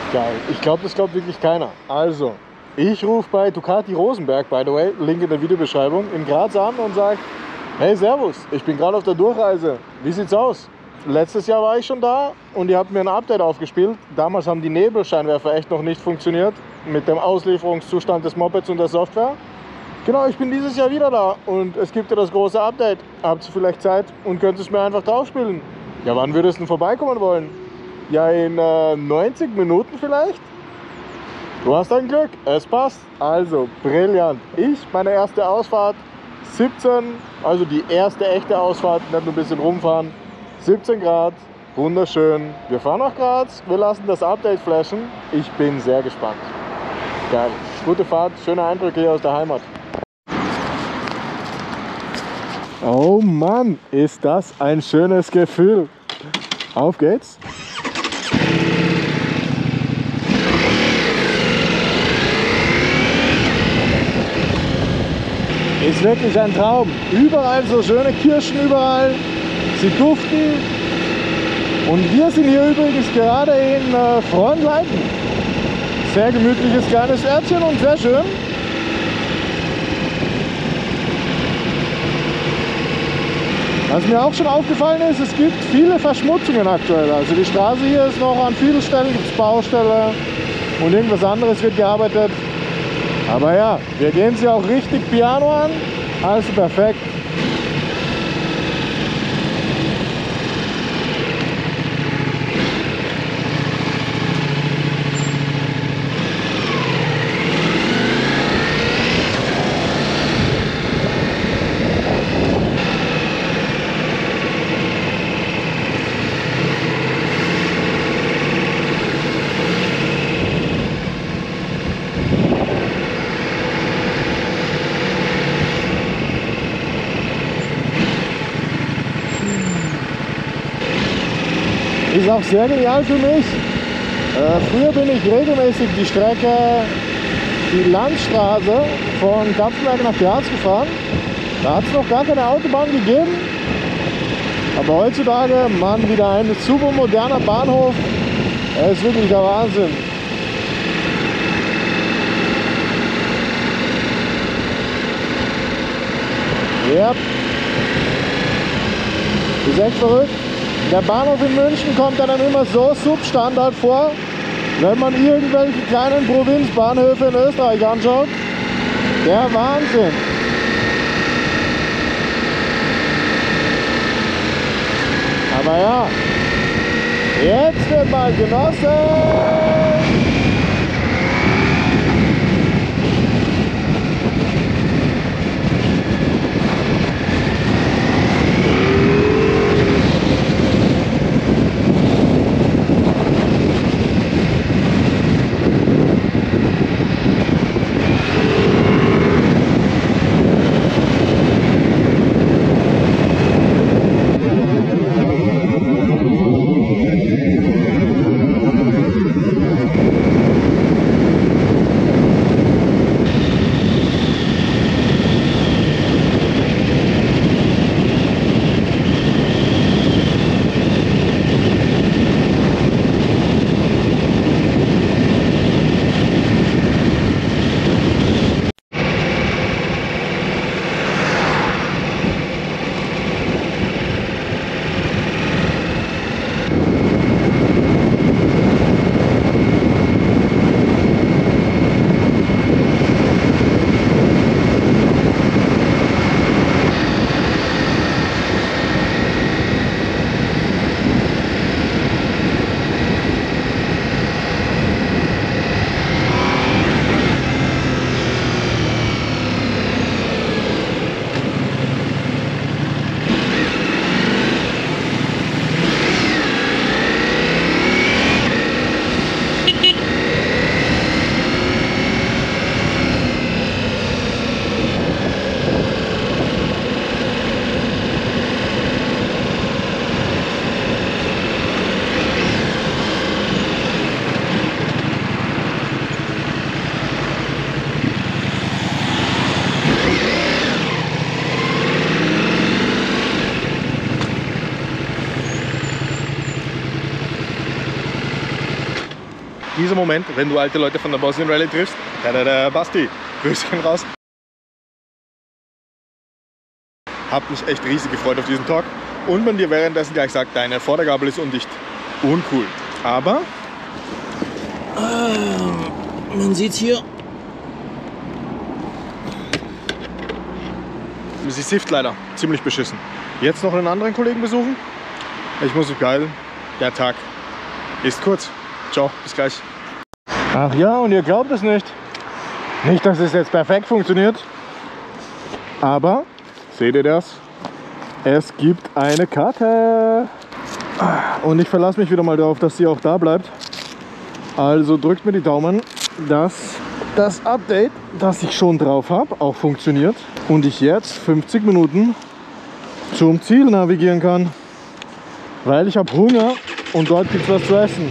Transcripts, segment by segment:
Geil. Ich glaube, das glaubt wirklich keiner. Also, ich rufe bei Ducati Rosenberg, by the way, Link in der Videobeschreibung, in Graz an und sage, hey Servus, ich bin gerade auf der Durchreise. Wie sieht's aus? Letztes Jahr war ich schon da und ihr habt mir ein Update aufgespielt. Damals haben die Nebelscheinwerfer echt noch nicht funktioniert mit dem Auslieferungszustand des Mopeds und der Software. Genau, ich bin dieses Jahr wieder da und es gibt ja das große Update. Habt ihr vielleicht Zeit und könnt es mir einfach draufspielen? Ja, wann würdest du denn vorbeikommen wollen? Ja, in 90 Minuten vielleicht? Du hast ein Glück, es passt. Also, brillant. Meine erste Ausfahrt, 17, also die erste echte Ausfahrt, nicht nur ein bisschen rumfahren. 17 Grad, wunderschön. Wir fahren nach Graz, wir lassen das Update flashen. Ich bin sehr gespannt. Geil, gute Fahrt, schöne Eindrücke hier aus der Heimat. Oh Mann, ist das ein schönes Gefühl. Auf geht's. Ist wirklich ein Traum. Überall so schöne Kirschen, überall. Sie duften. Und wir sind hier übrigens gerade in Frohnleiten. Sehr gemütliches kleines Örtchen und sehr schön. Was mir auch schon aufgefallen ist, es gibt viele Verschmutzungen aktuell. Also die Straße hier ist noch an vielen Stellen, gibt es Baustelle und irgendwas anderes wird gearbeitet. Aber ja, wir gehen sie auch richtig Piano an, also perfekt. Ist auch sehr genial für mich. Früher bin ich regelmäßig die Landstraße von Kapfenberg nach Graz gefahren. Da hat es noch gar keine Autobahn gegeben. Aber heutzutage, Mann, wieder ein super moderner Bahnhof. Er ist wirklich der Wahnsinn. Ja. Ist echt verrückt. Der Bahnhof in München kommt einem immer so substandard vor, wenn man irgendwelche kleinen Provinzbahnhöfe in Österreich anschaut. Der Wahnsinn! Aber ja, jetzt wird mal genossen! dieser Moment, wenn du alte Leute von der Bosnien Rallye triffst. Da, Basti, Grüße gehen raus. Hab mich echt riesig gefreut auf diesen Talk. Und man dir währenddessen gleich sagt, deine Vordergabel ist undicht. Uncool. Aber man sieht hier. sie sifft leider. Ziemlich beschissen. Jetzt noch einen anderen Kollegen besuchen. Ich muss mich beeilen. Der Tag ist kurz. Ciao, bis gleich. Ach ja, und ihr glaubt es nicht. Nicht, dass es jetzt perfekt funktioniert. Aber, seht ihr das? Es gibt eine Karte. Und ich verlasse mich wieder mal darauf, dass sie auch da bleibt. Also drückt mir die Daumen, dass das Update, das ich schon drauf habe, auch funktioniert. Und ich jetzt 50 Minuten zum Ziel navigieren kann. Weil ich habe Hunger und dort gibt es was zu essen.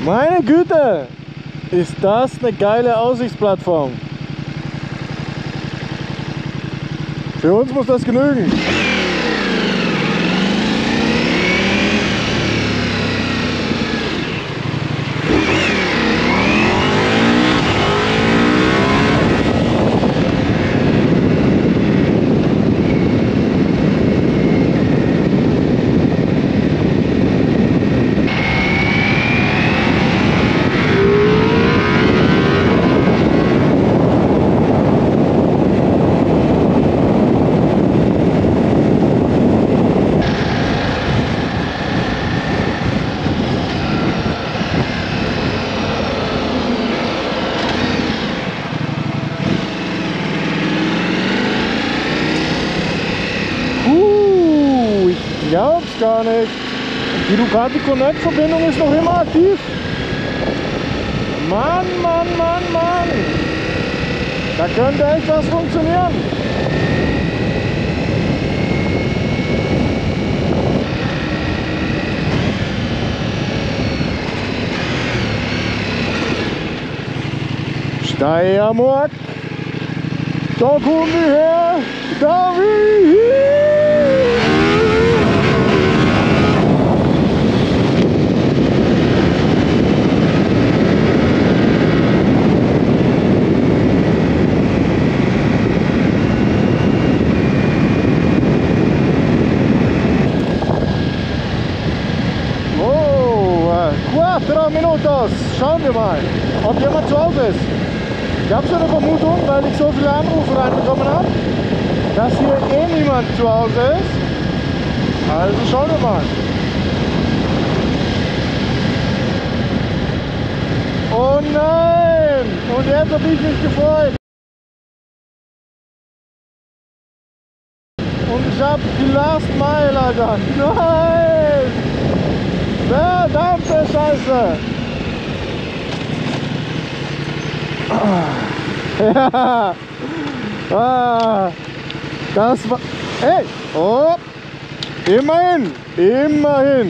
Meine Güte, ist das eine geile Aussichtsplattform. Für uns muss das genügen. Ich glaub's gar nicht. Die Ducati Connect-Verbindung ist noch immer aktiv. Mann, Mann, Mann, Mann. Da könnte echt was funktionieren. Steiermark. Da kommen wir her. Da wir hier. Minutos. Schauen wir mal, ob jemand zu Hause ist. Ich habe so eine Vermutung, weil ich so viele Anrufe reinbekommen habe, dass hier eh niemand zu Hause ist. Also schauen wir mal. Oh nein! Und jetzt habe ich mich gefreut. Und ich habe die Last Mile, Alter. Nein! Verdammte Scheiße! Ja! Ah, das war... Hey! Oh! Immerhin! Immerhin!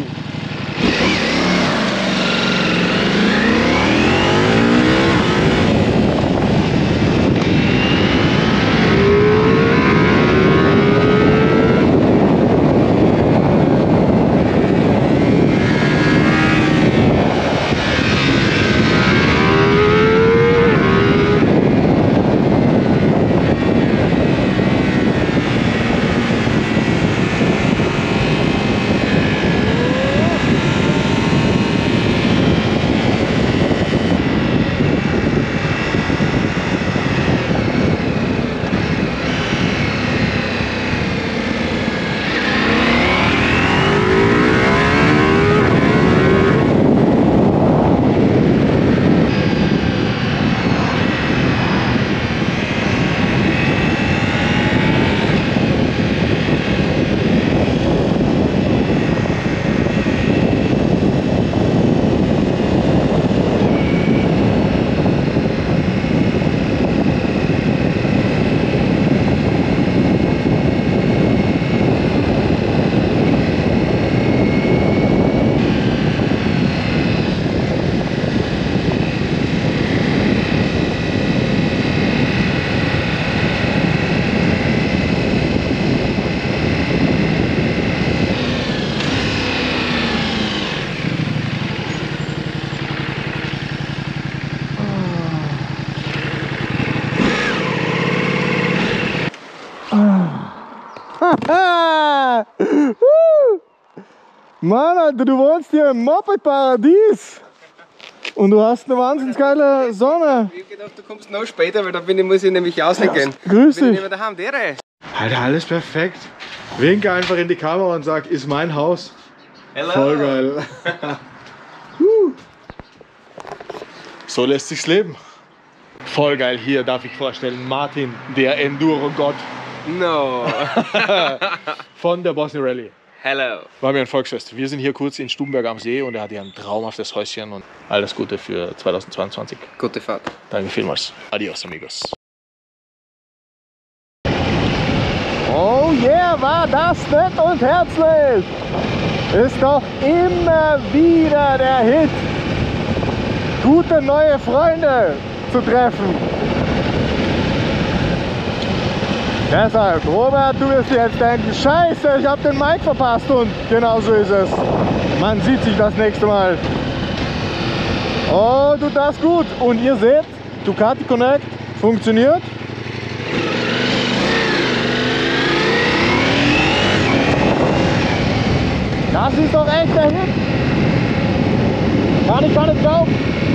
Mann, Alter, du wohnst hier im Moped-Paradies und du hast eine wahnsinnig geile Sonne. Ich hab gedacht, du kommst noch später, weil da muss ich nämlich auslegen. Grüß Bin ich dich. nicht mehr daheim, dere. Alter, alles perfekt. Winke einfach in die Kamera und sag, ist mein Haus. Hello. Voll geil. So lässt sich's leben. Voll geil, hier darf ich vorstellen, Martin, der Enduro-Gott No. von der Bosnia Rallye. Hello. War mir ein Volksfest. Wir sind hier kurz in Stubenberg am See und er hat hier ein traumhaftes Häuschen und alles Gute für 2022. Gute Fahrt. Danke vielmals. Adios, amigos. Oh yeah, war das nett und herzlich. Ist doch immer wieder der Hit. gute neue Freunde zu treffen. Deshalb, Robert, du wirst dir jetzt denken, Scheiße, ich habe den Mike verpasst, und genau so ist es. Man sieht sich das nächste Mal. Oh, tut das gut. Und ihr seht, Ducati Connect funktioniert. Das ist doch echt der Hit. Kann ich gar nicht glauben.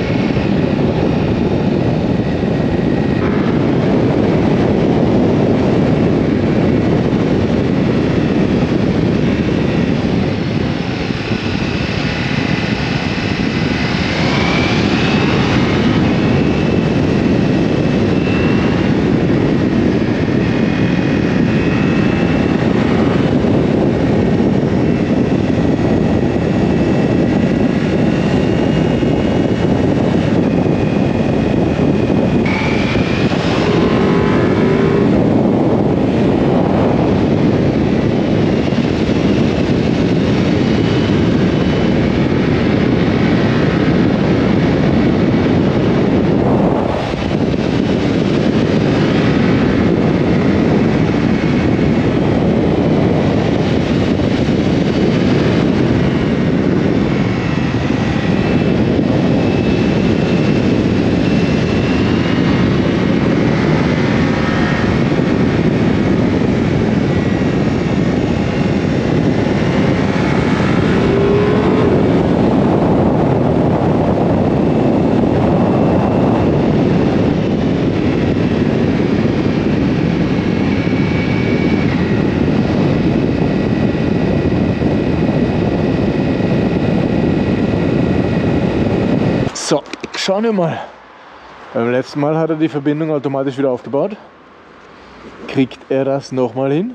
So, schauen wir mal. Beim letzten Mal hat er die Verbindung automatisch wieder aufgebaut. Kriegt er das nochmal hin?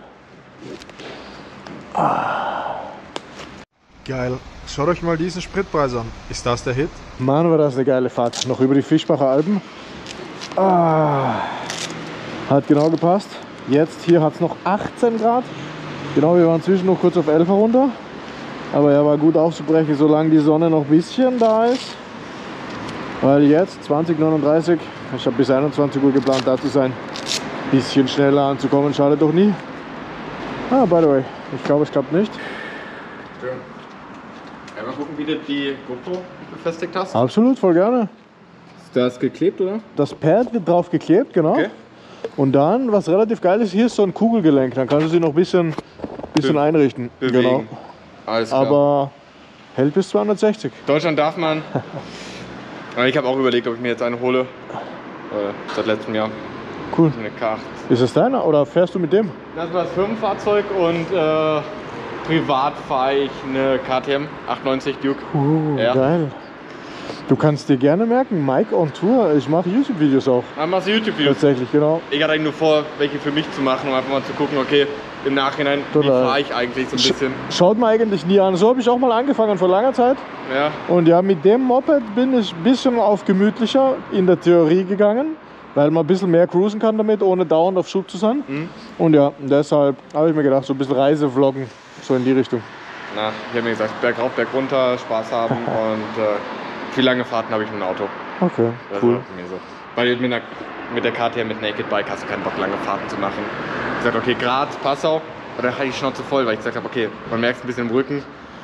Geil. Schaut euch mal diesen Spritpreis an. Ist das der Hit? Mann, war das eine geile Fahrt. Noch über die Fischbacher Alpen. Hat genau gepasst. Jetzt hier hat es noch 18 Grad. Genau, wir waren zwischen noch kurz auf 11 runter. Aber er war gut aufzubrechen, solange die Sonne noch ein bisschen da ist. Weil jetzt 20:39, ich habe bis 21 Uhr geplant da zu sein. Bisschen schneller anzukommen, schadet doch nie. By the way, ich glaube es klappt nicht. Schön. Ja, mal gucken, wie du die GoPro befestigt hast. Absolut, voll gerne. Ist das geklebt, oder? Das Pad wird drauf geklebt, genau. Okay. Und dann, was relativ geil ist, hier ist so ein Kugelgelenk. Dann kannst du sie noch ein bisschen einrichten. Bewegen. Genau. Alles klar. Aber hält bis 260. Deutschland darf man. Ich habe auch überlegt, ob ich mir jetzt eine hole. Seit letztem Jahr. Cool. Eine K8. Ist es deiner oder fährst du mit dem? Das war das Firmenfahrzeug und privat fahre ich eine KTM 890 Duke. Ja. Geil. Du kannst dir gerne merken, Mike on Tour. Ich mache YouTube-Videos auch. Dann machst du YouTube-Videos. Tatsächlich, genau. Ich hatte eigentlich nur vor, welche für mich zu machen, um einfach mal zu gucken, okay, im Nachhinein, wie fahre ich eigentlich so ein bisschen. Schaut man eigentlich nie an. So habe ich auch mal angefangen vor langer Zeit. Ja. Und ja, mit dem Moped bin ich ein bisschen auf gemütlicher in der Theorie gegangen, weil man ein bisschen mehr cruisen kann damit, ohne dauernd auf Schub zu sein. Und ja, deshalb habe ich mir gedacht, so ein bisschen Reisevloggen, so in die Richtung. Na, ich habe mir gesagt, bergauf, berg runter, Spaß haben und viel lange Fahrten habe ich mit dem Auto. Okay, Das cool. ist mir so. Weil mit der KTM, mit Naked Bike hast du keinen Bock, lange Fahrten zu machen. Ich gesagt, okay, Graz, Passau, und dann hatte ich die Schnauze voll, weil ich gesagt habe, okay, man merkt es ein bisschen im Rücken.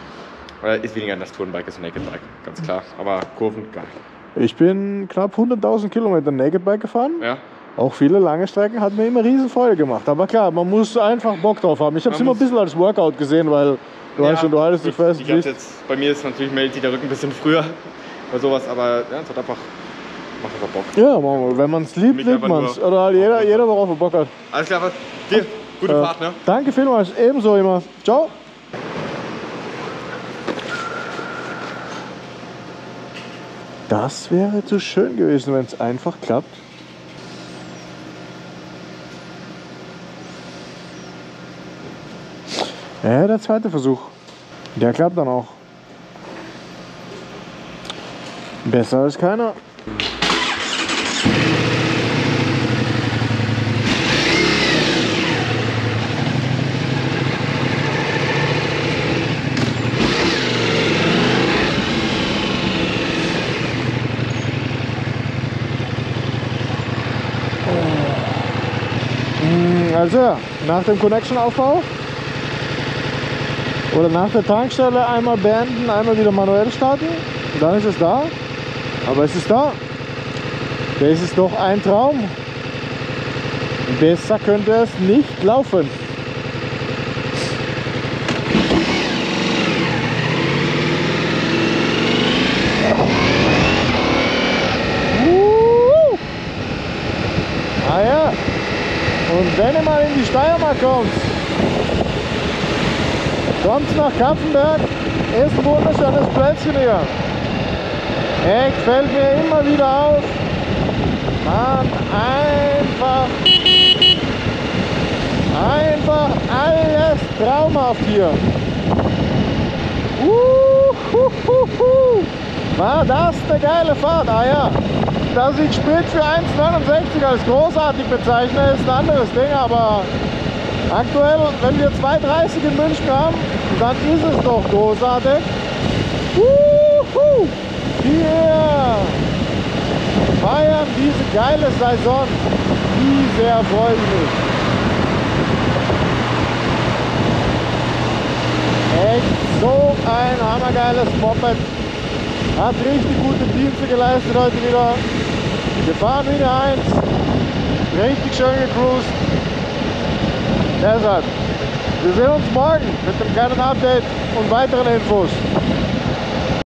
Ist weniger das Tourenbike, ist ein Naked Bike, ganz klar. Aber Kurven gar nicht. Ich bin knapp 100.000 Kilometer Naked Bike gefahren. Ja. Auch viele lange Strecken hat mir immer riesen Freude gemacht. Aber klar, man muss einfach Bock drauf haben. Ich habe es immer ein bisschen als Workout gesehen, weil du weißt schon, du haltest dich fest. Bei mir ist natürlich, meldet sich der Rücken ein bisschen früher oder sowas, aber ja, es hat einfach, macht einfach Bock. Ja, Mama, wenn man es liebt, Mich liebt einfach man es. nur- Oder halt jeder, worauf er Bock hat. Alles klar, was? Dir, gute Fahrt, ne? Danke vielmals, ebenso immer. Ciao. Das wäre zu schön gewesen, wenn es einfach klappt. Ja, der zweite Versuch. Der klappt dann auch. Besser als keiner. Also ja, nach dem Connection-Aufbau oder nach der Tankstelle einmal beenden, einmal wieder manuell starten, dann ist es da. Aber es ist da. Das ist doch ein Traum. Besser könnte es nicht laufen. Ah ja. Und wenn ihr mal in die Steiermark kommt nach Kapfenberg, ist ein wunderschönes Plätzchen hier. Echt, fällt mir immer wieder auf. Man, einfach alles traumhaft hier. War das eine geile Fahrt? Ah ja, dass ich Sprit für 1,69 als großartig bezeichne, ist ein anderes Ding, aber aktuell, wenn wir 2,30 in München haben, dann ist es doch großartig. Hier feiern diese geile Saison. Wie sehr freue ich mich. Echt so ein hammergeiles Moped. Hat richtig gute Dienste geleistet heute wieder. Wir fahren wieder eins. Richtig schön gecruised. Deshalb, wir sehen uns morgen mit einem kleinen Update und weiteren Infos.